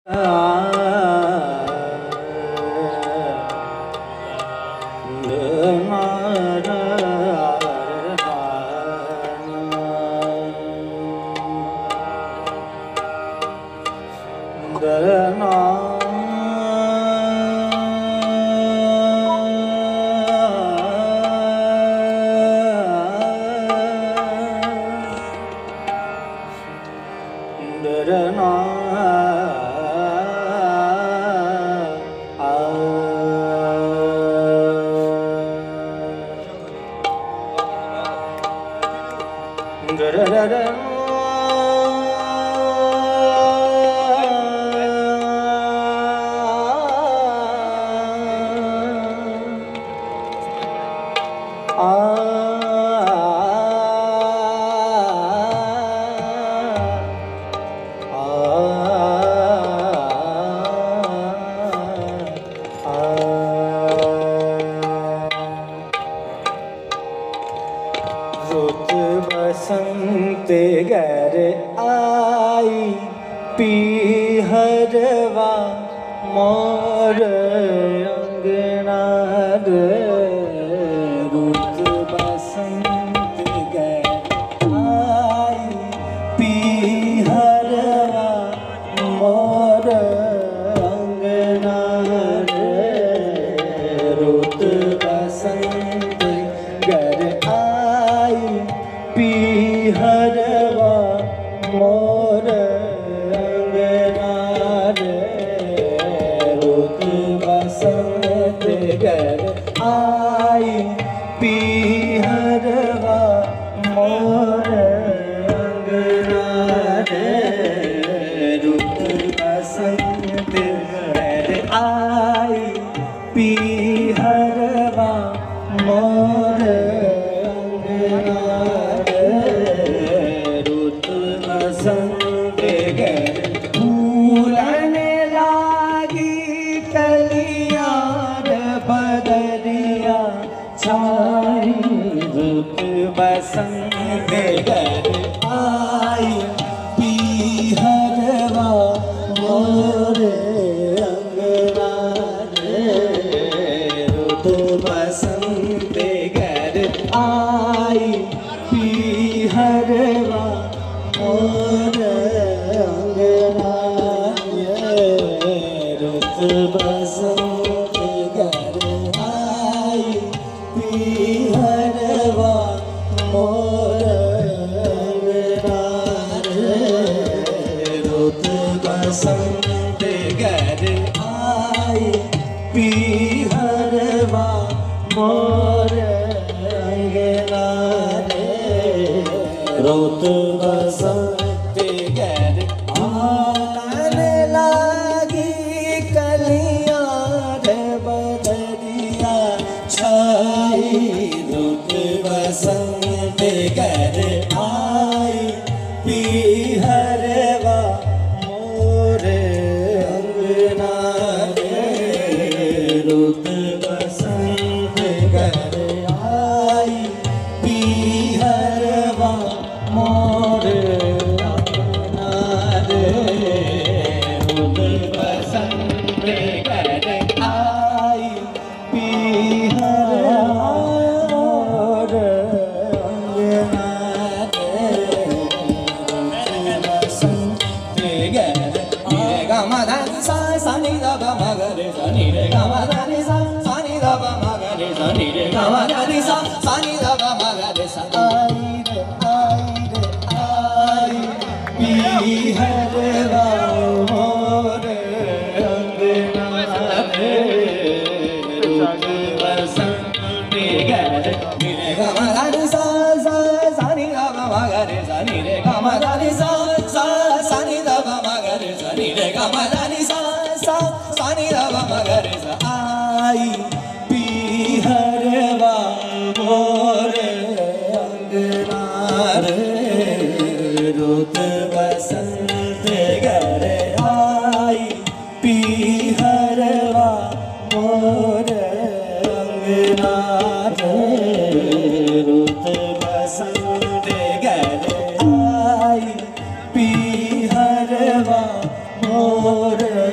मोर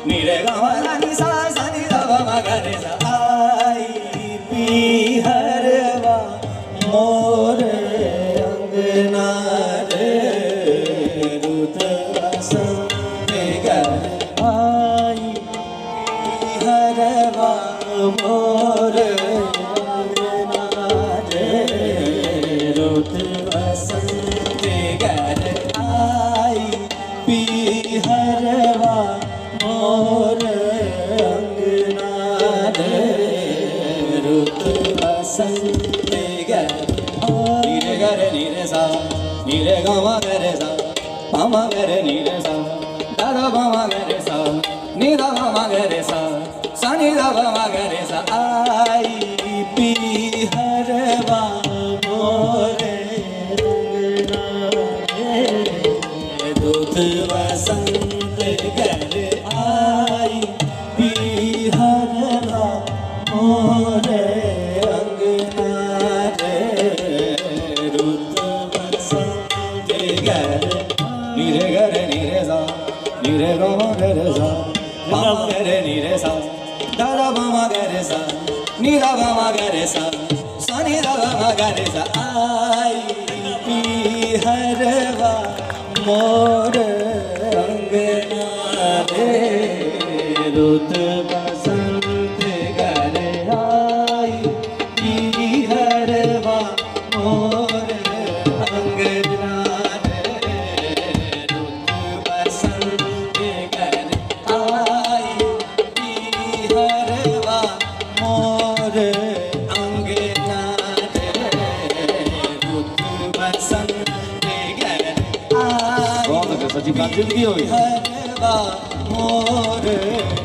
नीरे गामा नी सा सा नी दा वा मा गा रे सा आई पीहरवा मोर अंगना रे रुत बसंत घर आई पीहरवा मोर अंगना रे रुत बसंत घर आई पीहरवा मोर अंगना रे रुत बसंत घर नीरे गा रे नीरे सा नीरे गा मा गा रे सा पा मा गा रे नीरे सा दा दा पा मा गा रे सा नी दा पा मा गा रे सा सा नी दा पा मा गा रे सा आई पीहरवा मोर अंगना रे रुत बसंत घर आई पीहरवा मोर अंगना रे रुत बसंत घर नीरे गा रे नीरे सा नीरे गा मा गा रे सा पा मा गा रे नीरे सा दा दा पा मा गा रे सा नी दा पा मा गा रे सा सा नी दा पा मा गा रे सा आई पीहरवा मोर अंगना रे रुत बसंत घर आई पीहरवा मोर अंगना रे रुत बसंत घर आई पीहरवा मोर अंगना रे रुत बसंत घर आई बहुत सच्ची बात जिंदगी होगी पीहरवा मोर